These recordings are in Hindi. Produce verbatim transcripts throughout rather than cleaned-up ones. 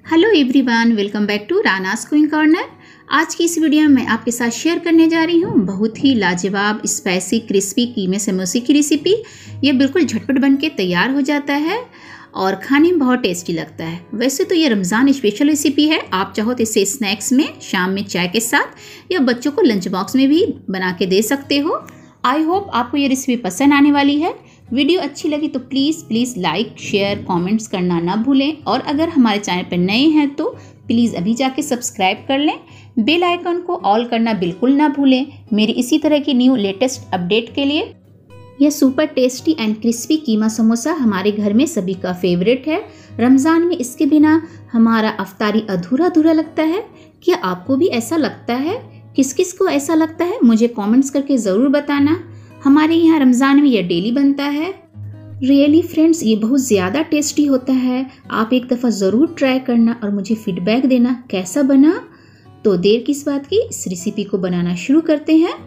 Hello everyone, welcome back to Rana's queen corner. आज की इस वीडियो में मैं आपके साथ शेयर करने जा रही हूँ बहुत ही लाजवाब स्पाइसी क्रिस्पी कीमे समोसे की रेसिपी। ये बिल्कुल झटपट बन के तैयार हो जाता है और खाने में बहुत टेस्टी लगता है। वैसे तो ये रमज़ान स्पेशल रेसिपी है, आप चाहो तो इसे स्नैक्स में, शाम में चाय के साथ या बच्चों को लंच बॉक्स में भी बना के दे सकते हो। आई होप आपको ये रेसिपी पसंद आने वाली है। वीडियो अच्छी लगी तो please please like share comments करना ना भूलें, और अगर हमारे चैनल पर नए हैं तो प्लीज़ अभी जाके सब्सक्राइब कर लें। बेल आइकन को ऑल करना बिल्कुल ना भूलें मेरी इसी तरह की न्यू लेटेस्ट अपडेट के लिए। यह super tasty and crispy keema samosa हमारे घर में सभी का फेवरेट है। रमज़ान में इसके बिना हमारा अफ्तारी अधूरा अधूरा लगता है। क्या आपको भी ऐसा लगता है? किस किस को ऐसा लगता है मुझे कमेंट्स करके ज़रूर बताना। हमारे यहाँ रमज़ान में यह डेली बनता है। रियली फ्रेंड्स, ये बहुत ज़्यादा टेस्टी होता है। आप एक दफ़ा ज़रूर ट्राई करना और मुझे फीडबैक देना कैसा बना। तो देर किस बात की, इस रेसिपी को बनाना शुरू करते हैं।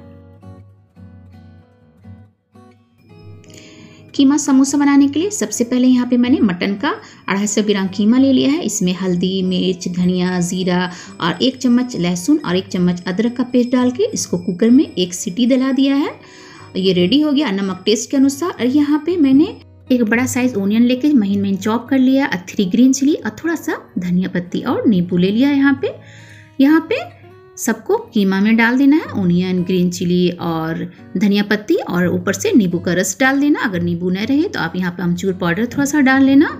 कीमा समोसा बनाने के लिए सबसे पहले यहाँ पे मैंने मटन का अढ़ाई सौ ग्राम कीमा ले लिया है। इसमें हल्दी, मिर्च, धनिया, जीरा और एक चम्मच लहसुन और एक चम्मच अदरक का पेस्ट डाल के इसको कुकर में एक सीटी दिला दिया है। ये रेडी हो गया। नमक टेस्ट के अनुसार। और यहाँ पे मैंने एक बड़ा साइज ओनियन लेके महीन महीन चॉप कर लिया और थ्री ग्रीन चिली और थोड़ा सा धनिया पत्ती और नींबू ले लिया। यहाँ पे यहाँ पे सबको कीमा में डाल देना है। ओनियन, ग्रीन चिली और धनिया पत्ती, और ऊपर से नींबू का रस डाल देना। अगर नींबू न रहे तो आप यहाँ पे अमचूर पाउडर थोड़ा सा डाल लेना।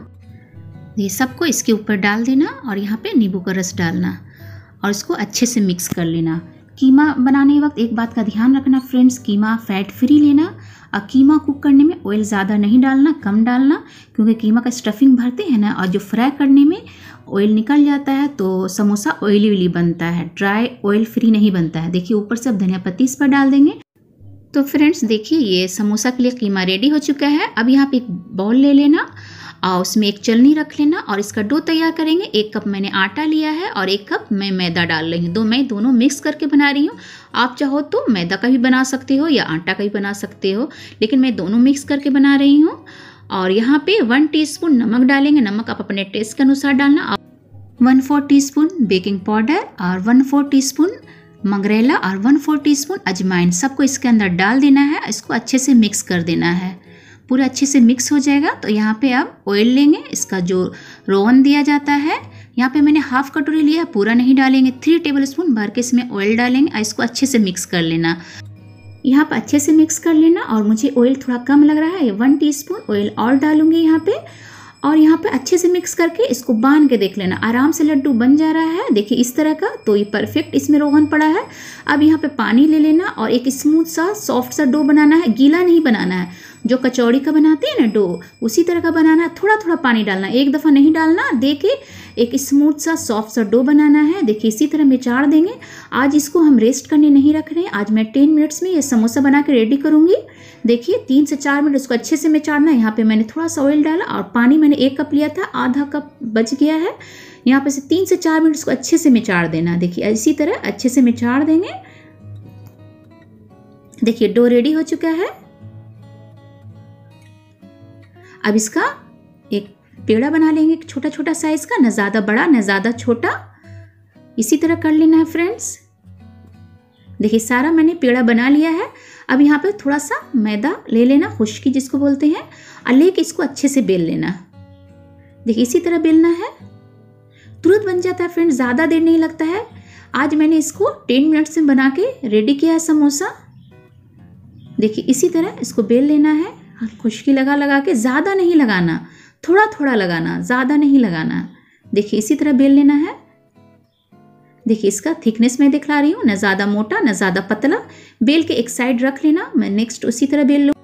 ये सबको इसके ऊपर डाल देना और यहाँ पे नींबू का रस डालना और इसको अच्छे से मिक्स कर लेना। कीमा बनाने वक्त एक बात का ध्यान रखना फ्रेंड्स, कीमा फैट फ्री लेना। और कीमा कुक करने में ऑयल ज़्यादा नहीं डालना, कम डालना, क्योंकि कीमा का स्टफिंग भरते हैं ना, और जो फ्राई करने में ऑयल निकल जाता है तो समोसा ऑयली ऑयली बनता है, ड्राई ऑयल फ्री नहीं बनता है। देखिए ऊपर से अब धनिया पत्ती इस पर डाल देंगे। तो फ्रेंड्स देखिए ये समोसा के लिए कीमा रेडी हो चुका है। अब यहाँ पे एक बाउल ले लेना और उसमें एक चलनी रख लेना और इसका डो तैयार करेंगे। एक कप मैंने आटा लिया है और एक कप मैं मैदा डाल रही हूँ। दो मैं दोनों मिक्स करके बना रही हूँ। आप चाहो तो मैदा का भी बना सकते हो या आटा का भी बना सकते हो, लेकिन मैं दोनों मिक्स करके बना रही हूँ। और यहाँ पे वन टीस्पून नमक डालेंगे। नमक आप अपने टेस्ट के अनुसार डालना। One four teaspoon baking powder और वन फोर टी स्पून मंगरेला और वन फोर टी स्पून अजवाइन, सबको इसके अंदर डाल देना है। इसको अच्छे से मिक्स कर देना है। पूरा अच्छे से मिक्स हो जाएगा तो यहाँ पे अब ऑयल लेंगे। इसका जो रोगन दिया जाता है, यहाँ पे मैंने हाफ कटोरी लिया, पूरा नहीं डालेंगे। थ्री टेबल स्पून भर के इसमें ऑयल डालेंगे और इसको अच्छे से मिक्स कर लेना। यहाँ पर अच्छे से मिक्स कर लेना। और मुझे ऑयल थोड़ा कम लग रहा है, वन टीस्पून ऑयल और डालूंगी यहाँ पे। और यहाँ पे अच्छे से मिक्स करके इसको बांध के देख लेना। आराम से लड्डू बन जा रहा है, देखिए इस तरह का। तो ये परफेक्ट इसमें रोगन पड़ा है। अब यहाँ पे पानी ले लेना और एक स्मूथ सा सॉफ्ट सा डो बनाना है। गीला नहीं बनाना है, जो कचौड़ी का बनाते हैं ना डो, उसी तरह का बनाना है। थोड़ा थोड़ा पानी डालना, एक दफ़ा नहीं डालना। देखिए एक स्मूथ सा सॉफ्ट सा डो बनाना है। देखिए इसी तरह मिचाड़ देंगे। आज इसको हम रेस्ट करने नहीं रख रहे हैं। आज मैं टेन मिनट्स में ये समोसा बना के रेडी करूँगी। देखिए तीन से चार मिनट इसको अच्छे से मिचाड़ना है। यहाँ पे मैंने थोड़ा सा ऑयल डाला और पानी मैंने एक कप लिया था, आधा कप बच गया है। यहाँ पे से तीन से चार मिनट इसको अच्छे से मिचाड़ देना। देखिए इसी तरह अच्छे से मिचाड़ देंगे। देखिए डो रेडी हो चुका है। अब इसका एक पेड़ा बना लेंगे, एक छोटा छोटा साइज का, न ज़्यादा बड़ा न ज़्यादा छोटा। इसी तरह कर लेना है फ्रेंड्स। देखिए सारा मैंने पेड़ा बना लिया है। अब यहाँ पे थोड़ा सा मैदा ले लेना, खुश्की जिसको बोलते हैं, और लेके इसको अच्छे से बेल लेना। देखिए इसी तरह बेलना है। तुरंत बन जाता है फ्रेंड्स, ज़्यादा देर नहीं लगता है। आज मैंने इसको टेन मिनट्स में बना के रेडी किया है समोसा। देखिए इसी तरह इसको बेल लेना है। खुश्की लगा लगा के, ज़्यादा नहीं लगाना, थोड़ा थोड़ा लगाना, ज़्यादा नहीं लगाना। देखिए इसी तरह बेल लेना है। देखिए इसका थिकनेस मैं दिखला रही हूँ, न ज़्यादा मोटा न ज़्यादा पतला। बेल के एक साइड रख लेना। मैं नेक्स्ट उसी तरह बेल लूँ।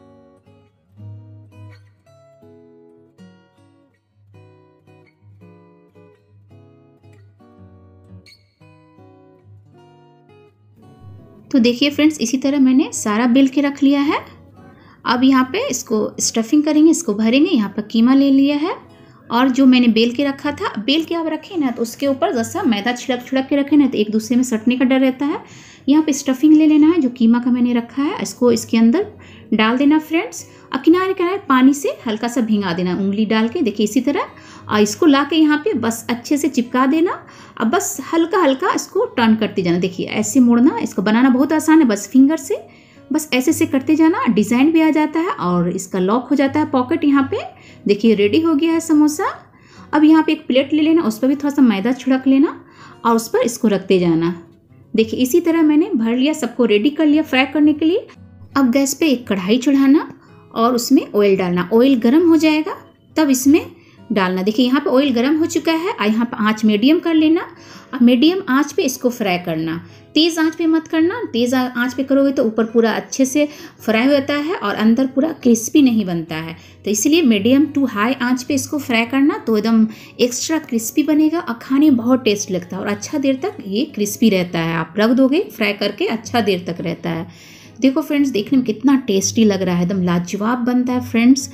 तो देखिए फ्रेंड्स इसी तरह मैंने सारा बेल के रख लिया है। अब यहाँ पे इसको स्टफिंग करेंगे, इसको भरेंगे। यहाँ पर कीमा ले लिया है और जो मैंने बेल के रखा था, बेल के आप रखें ना तो उसके ऊपर जैसा मैदा छिड़क छिड़क के रखें ना तो एक दूसरे में सटने का डर रहता है। यहाँ पे स्टफिंग ले लेना है जो कीमा का मैंने रखा है, इसको इसके अंदर डाल देना फ्रेंड्स। अब किनारे किनारे पानी से हल्का सा भिंगा देना उंगली डाल के, देखिए इसी तरह। और इसको ला के यहाँ पे बस अच्छे से चिपका देना। अब बस हल्का हल्का इसको टर्न करते जाना, देखिए ऐसे मोड़ना। इसको बनाना बहुत आसान है, बस फिंगर से बस ऐसे से करते जाना। डिज़ाइन भी आ जाता है और इसका लॉक हो जाता है पॉकेट। यहाँ पे देखिए रेडी हो गया है समोसा। अब यहाँ पे एक प्लेट ले लेना, उस पर भी थोड़ा सा मैदा छिड़क लेना और उस पर इसको रखते जाना। देखिए इसी तरह मैंने भर लिया, सबको रेडी कर लिया फ्राई करने के लिए। अब गैस पे एक कढ़ाई चढ़ाना और उसमें ऑयल डालना। ऑयल गर्म हो जाएगा तब इसमें डालना। देखिए यहाँ पे ऑयल गर्म हो चुका है और यहाँ पे आँच मीडियम कर लेना। अब मीडियम आँच पे इसको फ्राई करना, तेज़ आँच पे मत करना। तेज़ आँच पे करोगे तो ऊपर पूरा अच्छे से फ्राई हो जाता है और अंदर पूरा क्रिस्पी नहीं बनता है। तो इसलिए मीडियम टू हाई आँच पे इसको फ्राई करना, तो एकदम एक्स्ट्रा क्रिस्पी बनेगा और खाने में बहुत टेस्ट लगता है और अच्छा देर तक ये क्रिस्पी रहता है। आप रख दोगे फ्राई करके, अच्छा देर तक रहता है। देखो फ्रेंड्स, देखने में कितना टेस्टी लग रहा है, एकदम लाजवाब बनता है फ्रेंड्स।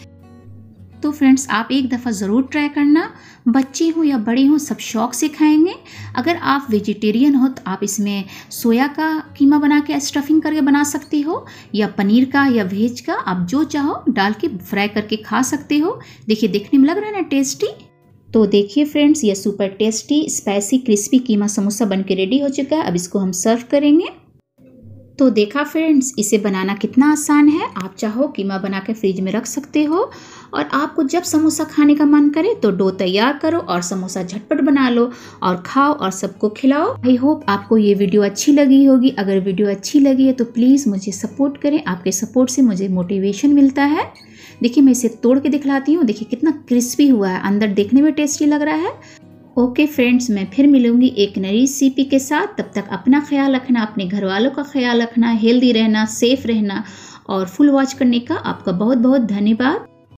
तो फ्रेंड्स आप एक दफ़ा ज़रूर ट्राई करना, बच्चे हों या बड़े हों सब शौक से खाएंगे। अगर आप वेजिटेरियन हो तो आप इसमें सोया का कीमा बना के स्टफिंग करके बना सकते हो, या पनीर का या वेज का, आप जो चाहो डाल के फ्राई करके खा सकते हो। देखिए देखने में लग रहा है ना टेस्टी। तो देखिए फ्रेंड्स, ये super tasty spicy crispy keema samosa बन के रेडी हो चुका है। अब इसको हम सर्व करेंगे। तो देखा फ्रेंड्स, इसे बनाना कितना आसान है। आप चाहो कीमा बना के फ्रिज में रख सकते हो और आपको जब समोसा खाने का मन करे तो डो तैयार करो और समोसा झटपट बना लो और खाओ और सबको खिलाओ। आई होप आपको ये वीडियो अच्छी लगी होगी। अगर वीडियो अच्छी लगी है तो प्लीज़ मुझे सपोर्ट करें, आपके सपोर्ट से मुझे मोटिवेशन मिलता है। देखिए मैं इसे तोड़ के दिखलाती हूँ, देखिए कितना क्रिस्पी हुआ है, अंदर देखने में टेस्टी लग रहा है। ओके फ्रेंड्स, मैं फिर मिलूंगी एक नई रेसिपी के साथ। तब तक अपना ख्याल रखना, अपने घर वालों का ख्याल रखना, हेल्दी रहना, सेफ रहना और फुल वॉच करने का आपका बहुत बहुत धन्यवाद।